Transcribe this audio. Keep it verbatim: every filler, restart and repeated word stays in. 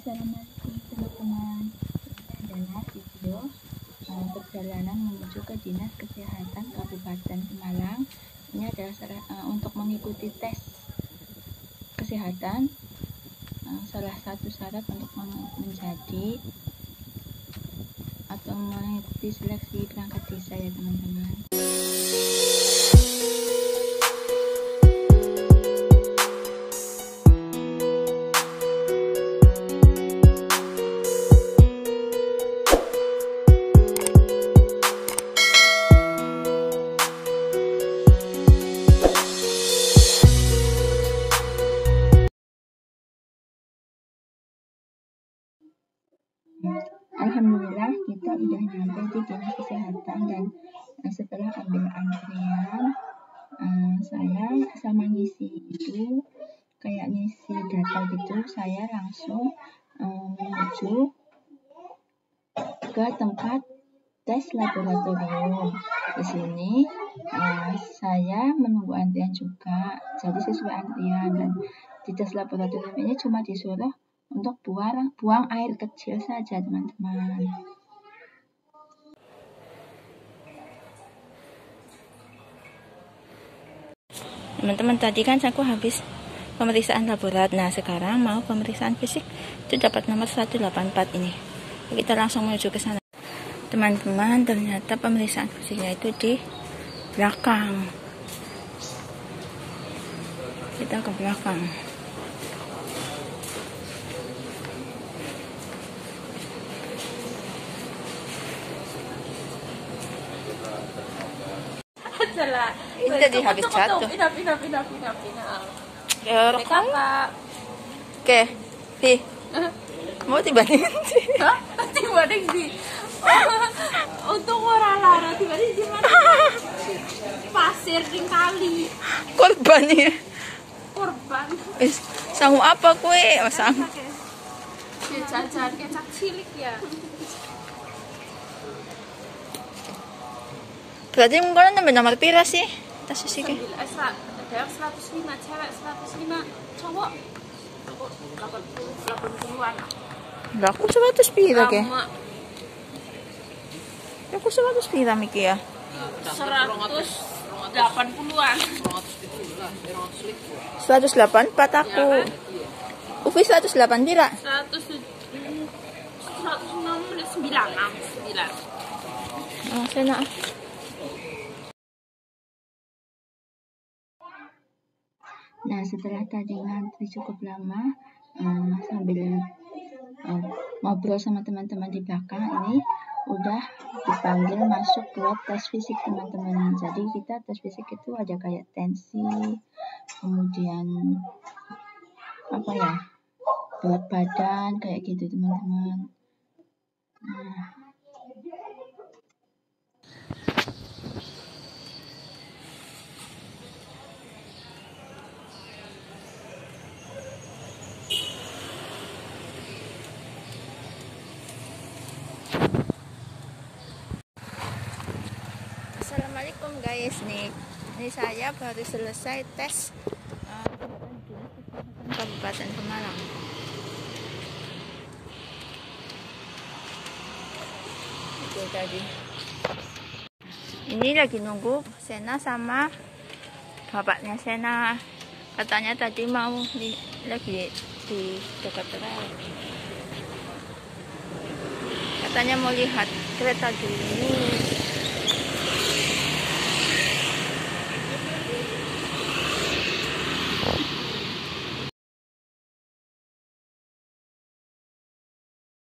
Assalamualaikum teman-teman. Ini adalah video uh, perjalanan menuju ke Dinas Kesehatan Kabupaten Pemalang. Ini adalah uh, untuk mengikuti tes kesehatan. Uh, salah satu syarat untuk menjadi atau mengikuti seleksi perangkat desa ya teman-teman. Alhamdulillah kita udah nyampe di Dinas Kesehatan, dan uh, setelah ambil antrian uh, saya sama ngisi itu kayak ngisi data gitu, saya langsung uh, menuju ke tempat tes laboratorium. Di sini uh, saya menunggu antrian juga, jadi sesuai antrian. Dan di tes laboratorium ini cuma disuruh untuk buang buang air kecil saja teman-teman. Teman-teman, tadi kan aku habis pemeriksaan laborat. Nah sekarang mau pemeriksaan fisik, itu dapat nomor seratus delapan puluh empat ini. Kita langsung menuju ke sana. Teman-teman, ternyata pemeriksaan fisiknya itu di belakang. Kita ke belakang. Ini tadi habis jatuh. Pindah, pindah, pindah, pindah, pindah. Ya, rekam. Oke, di. Mau tiba-tiba sih. Hah? Tiba-tiba di. Untuk orang lara tiba-tiba di mana? Pasir di kali. Korban ya. Korban. Is, sangu apa kue? Oh, sangu. Ya jajan kecap cilik ya. Berarti mungkin nambah nomor pira sih? Tas sih ke. Ada seratus lima cewek, seratus lima cowok. delapan puluhan. Lah aku seratus pira ke? Aku seratus pira miki ya? seratus delapan puluhan. seratus delapan empat aku. Ufi seratus delapan pira? seratus enam sembilan. Oh, sana. Nah, setelah tadi ngantri cukup lama, um, sambil um, ngobrol sama teman-teman di belakang, ini udah dipanggil masuk buat tes fisik teman-teman. Jadi kita tes fisik itu ada kayak tensi, kemudian apa ya, berat badan kayak gitu teman-teman. Nah. Assalamualaikum guys, nih ini saya baru selesai tes uh, Kabupaten Pemalang. Itu tadi. Ini lagi nunggu Sena sama bapaknya Sena. Katanya tadi mau di, lagi di dekat rel. Katanya mau lihat kereta dulu.